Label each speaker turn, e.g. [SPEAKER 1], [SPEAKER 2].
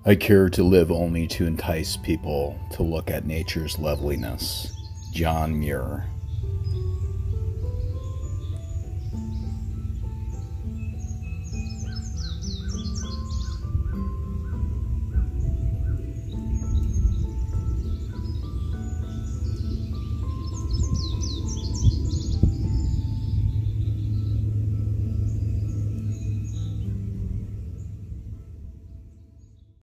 [SPEAKER 1] I care to live only to entice people to look at nature's loveliness. John Muir.